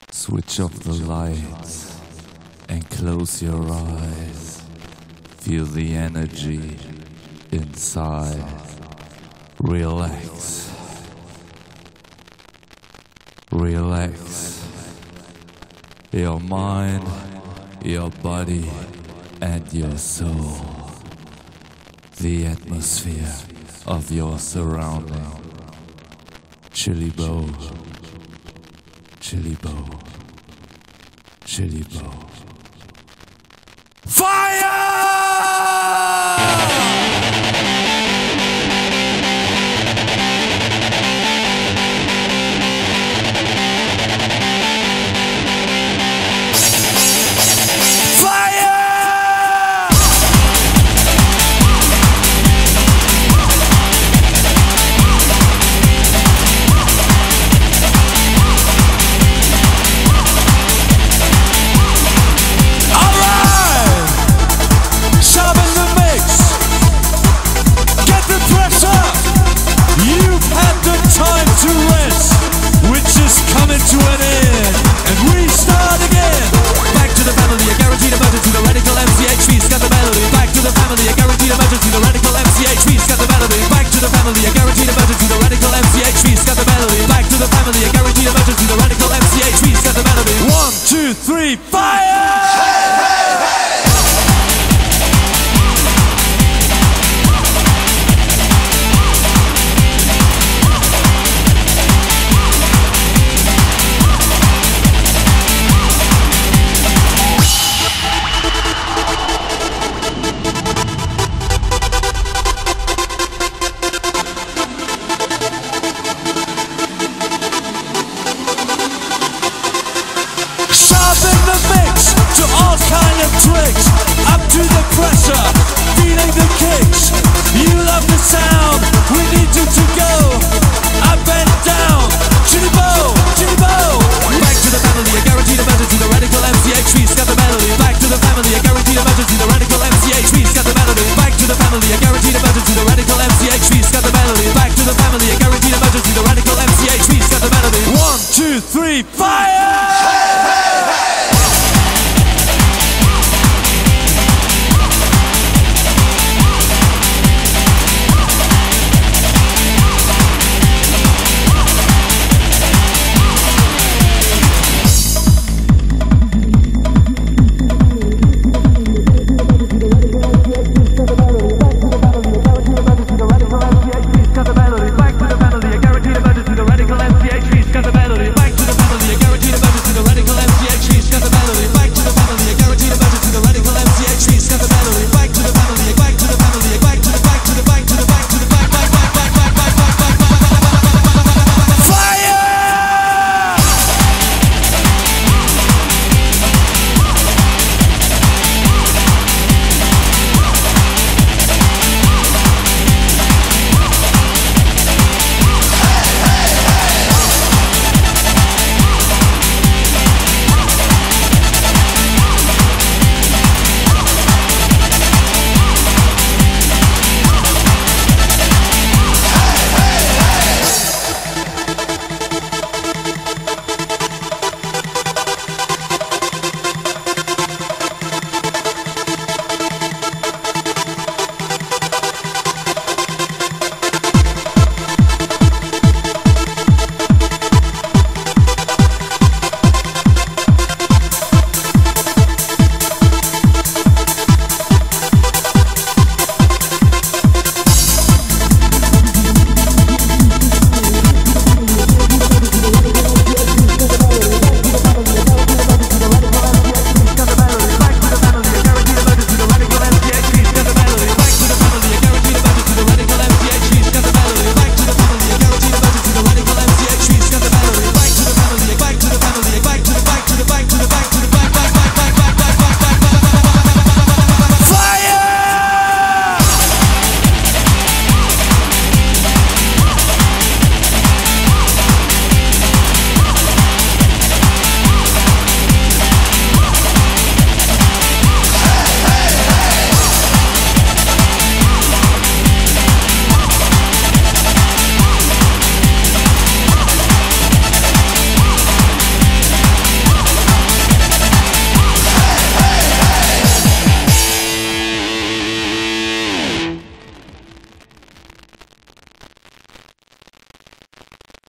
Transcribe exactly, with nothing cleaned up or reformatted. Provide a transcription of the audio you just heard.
Switch off the lights and close your eyes. Feel the energy inside. Relax. Relax. Your mind, your body, and your soul. The atmosphere of your surrounding. Chili bow. Chili bow. Chili bow. Fire! To an end, and we start again. Back to the family, a guaranteed emergency. The radical M C H V's got the melody. Back to the family, a guaranteed emergency. The radical M C H V's got the melody. Back to the family, a guaranteed emergency. The radical M C H V's got the melody. Back to the family, a guaranteed emergency. The radical M C H V's got the melody. One, two, three, fire! Hey, hey, hey! Tricks, up to the pressure, feeling the kicks. You love the sound, we need you to go up and down. Chili bow, chili bow. Back to the family, a guaranteed emergency. The radical M C H V's got the melody. Back to the family, a guaranteed emergency. The radical M C H V's got the melody. Back to the family, a guaranteed emergency. The radical M C H V's got the melody. Back to the family, a guaranteed emergency. The radical M C H V's got the melody. One, two, three, fire!